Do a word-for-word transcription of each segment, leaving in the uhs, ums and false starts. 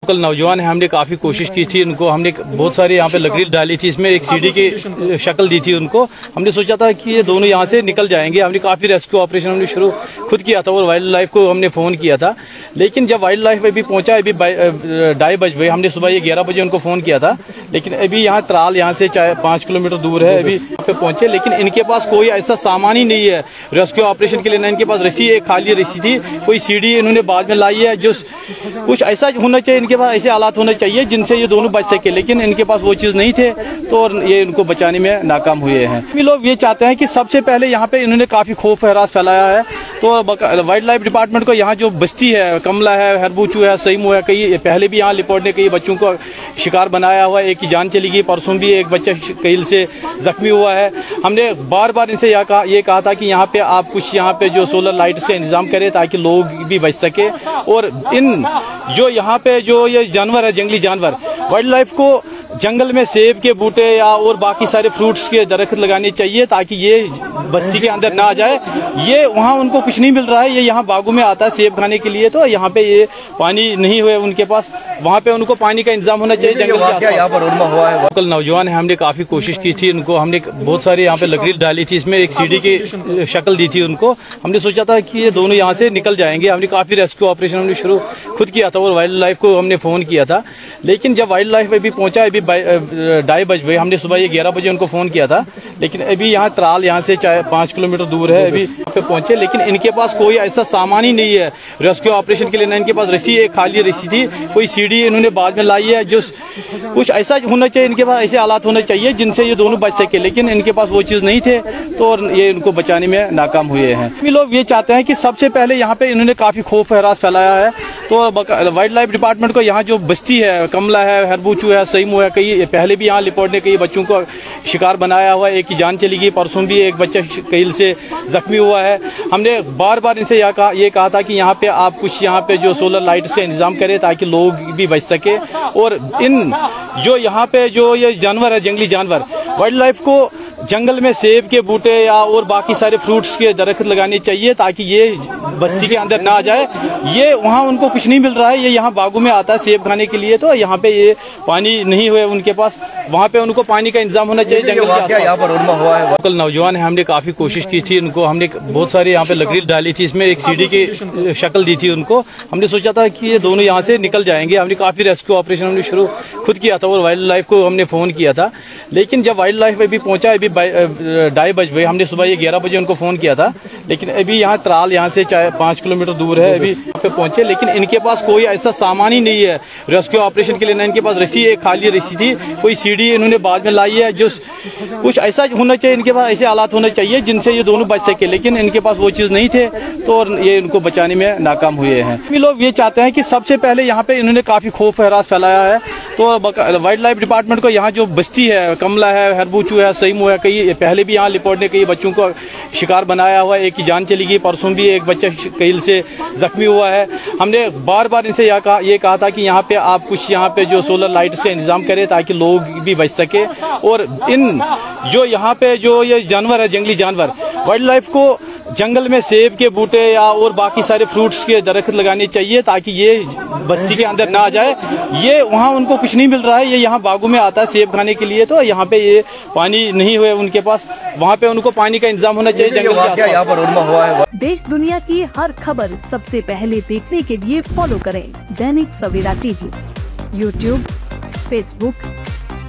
कल नौजवान है, हमने काफ़ी कोशिश की थी उनको, हमने बहुत सारे यहाँ पे लकड़ी डाली थी, इसमें एक सीढ़ी की शक्ल दी थी उनको। हमने सोचा था कि ये दोनों यहाँ से निकल जाएंगे। हमने काफ़ी रेस्क्यू ऑपरेशन हमने शुरू खुद किया था और वाइल्ड लाइफ को हमने फ़ोन किया था, लेकिन जब वाइल्ड लाइफ अभी पहुँचा, अभी ढाई बज गए, हमने सुबह ये ग्यारह बजे उनको फ़ोन किया था, लेकिन अभी यहाँ त्राल यहाँ से चाहे पाँच किलोमीटर दूर है, अभी पे पहुँचे, लेकिन इनके पास कोई ऐसा सामान ही नहीं है रेस्क्यू ऑपरेशन के लिए। ना इनके पास रस्सी, एक खाली रस्सी थी, कोई सीढ़ी इन्होंने बाद में लाई है। जो कुछ ऐसा होना चाहिए, इनके पास ऐसे हालात होने चाहिए जिनसे ये दोनों बच सके, लेकिन इनके पास वो चीज़ नहीं थे, तो ये इनको बचाने में नाकाम हुए हैं। ये लोग ये चाहते हैं कि सबसे पहले यहाँ पे इन्होंने काफ़ी खौफ हरास फैलाया है, तो वाइल्ड लाइफ डिपार्टमेंट को यहाँ जो बस्ती है, कमला है, हरबूचू है, सईमू है, कई पहले भी यहाँ लिपोर्ट ने कई बच्चों को शिकार बनाया हुआ है। एक की जान चली गई, परसों भी एक बच्चा कील से जख्मी हुआ है। हमने बार बार इनसे यह कहा ये कहा था कि यहाँ पे आप कुछ यहाँ पे जो सोलर लाइट से इंतजाम करें ताकि लोग भी बच सके, और इन जो यहाँ पे जो ये जानवर है, जंगली जानवर, वाइल्ड लाइफ को जंगल में सेब के बूटे या और बाकी सारे फ्रूट्स के दरख्त लगाने चाहिए ताकि ये बस्ती के अंदर ना आ जाए। ये वहाँ उनको कुछ नहीं मिल रहा है, ये यहाँ बागों में आता है सेब खाने के लिए, तो यहाँ पे ये पानी नहीं हुए उनके पास, वहाँ पे उनको पानी का इंतजाम होना चाहिए। जंगल के यहाँ पर हुआ है। कल नौजवान है, हमने काफ़ी कोशिश की थी उनको, हमने बहुत सारे यहाँ पे लकड़ी डाली थी, इसमें एक सीढ़ी की शक्ल दी थी उनको। हमने सोचा था कि ये दोनों यहाँ से निकल जाएंगे। हमने काफ़ी रेस्क्यू ऑपरेशन हमने शुरू खुद किया था और वाइल्ड लाइफ को हमने फ़ोन किया था, लेकिन जब वाइल्ड लाइफ अभी पहुँचा, अभी ढाई बज गए, हमने सुबह ये ग्यारह बजे उनको फ़ोन किया था, लेकिन अभी यहाँ त्राल यहाँ से चाहे पाँच किलोमीटर दूर है, अभी पे पहुँचे, लेकिन इनके पास कोई ऐसा सामान ही नहीं है रेस्क्यू ऑपरेशन के लिए। ना इनके पास रस्सी, एक खाली रस्सी थी, कोई सीढ़ी इन्होंने बाद में लाई है। जो कुछ ऐसा होना चाहिए, इनके पास ऐसे हालात होने चाहिए जिनसे ये दोनों बच सके, लेकिन इनके पास वो चीज़ नहीं थे, तो ये इनको बचाने में नाकाम हुए हैं। ये लोग ये चाहते हैं कि सबसे पहले यहाँ पे इन्होंने काफ़ी खौफ हरास फैलाया है, तो वाइल्ड लाइफ डिपार्टमेंट को यहाँ जो बस्ती है, कमला है, हरबूचू है, सईमू है, कई पहले भी यहाँ लिपोर्ट ने कई बच्चों को शिकार बनाया हुआ है। एक की जान चली गई, परसों भी एक बच्चा कील से जख्मी हुआ है। हमने बार बार इनसे यह कहा ये कहा था कि यहाँ पे आप कुछ यहाँ पे जो सोलर लाइट से इंतजाम करें ताकि लोग भी बच सके, और इन जो यहाँ पे जो ये जानवर है, जंगली जानवर, वाइल्ड लाइफ को जंगल में सेब के बूटे या और बाकी सारे फ्रूट्स के दरख्त लगाने चाहिए ताकि ये बस्ती के अंदर ना आ जाए। ये वहाँ उनको कुछ नहीं मिल रहा है, ये यहाँ बागों में आता है सेब खाने के लिए, तो यहाँ पे ये पानी नहीं हुए उनके पास, वहाँ पे उनको पानी का इंतजाम होना चाहिए। जंगल के यहाँ पर हुआ है। कल नौजवान है, हमने काफ़ी कोशिश की थी उनको, हमने बहुत सारे यहाँ पे लकड़ी डाली थी, इसमें एक सीढ़ी की शक्ल दी थी उनको। हमने सोचा था कि ये दोनों यहाँ से निकल जाएंगे। हमने काफ़ी रेस्क्यू ऑपरेशन हमने शुरू खुद किया था और वाइल्ड लाइफ को हमने फ़ोन किया था, लेकिन जब वाइल्ड लाइफ अभी पहुँचा, अभी ढाई बज गए, हमने सुबह ये ग्यारह बजे उनको फ़ोन किया था, लेकिन अभी यहाँ त्राल यहाँ से चाहे पाँच किलोमीटर दूर है, अभी पे पहुँचे, लेकिन इनके पास कोई ऐसा सामान ही नहीं है रेस्क्यू ऑपरेशन के लिए। ना इनके पास रस्सी, एक खाली रस्सी थी, कोई सीढ़ी इन्होंने बाद में लाई है। जो कुछ ऐसा होना चाहिए, इनके पास ऐसे हालात होने चाहिए जिनसे ये दोनों बच सके, लेकिन इनके पास वो चीज़ नहीं थे, तो ये इनको बचाने में नाकाम हुए हैं। ये लोग ये चाहते हैं कि सबसे पहले यहाँ पे इन्होंने काफ़ी खौफ हरास फैलाया है, तो वाइल्ड लाइफ डिपार्टमेंट को यहाँ जो बस्ती है, कमला है, हरबूचू है, सईमू है, कई पहले भी यहाँ लिपोर्ट ने कई बच्चों को शिकार बनाया हुआ है। एक की जान चली गई, परसों भी एक बच्चा कील से जख्मी हुआ है। हमने बार बार इनसे यह कहा ये कहा था कि यहाँ पे आप कुछ यहाँ पे जो सोलर लाइट से इंतजाम करें ताकि लोग भी बच सके, और इन जो यहाँ पे जो ये जानवर है, जंगली जानवर, वाइल्ड लाइफ को जंगल में सेब के बूटे या और बाकी सारे फ्रूट्स के दरख्त लगाने चाहिए ताकि ये बस्ती के अंदर ना आ जाए। ये वहाँ उनको कुछ नहीं मिल रहा है, ये यहाँ बागों में आता है सेब खाने के लिए, तो यहाँ पे ये पानी नहीं हुए उनके पास, वहाँ पे उनको पानी का इंतजाम होना चाहिए। जंगल के यहाँ पर हुआ है। देश दुनिया की हर खबर सबसे पहले देखने के लिए फॉलो करें Dainik Savera TV, YouTube, Facebook,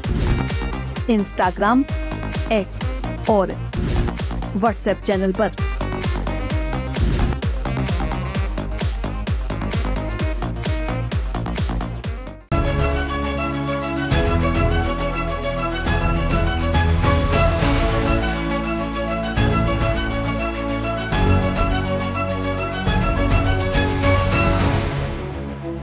Instagram, X और व्हाट्सएप चैनल पर।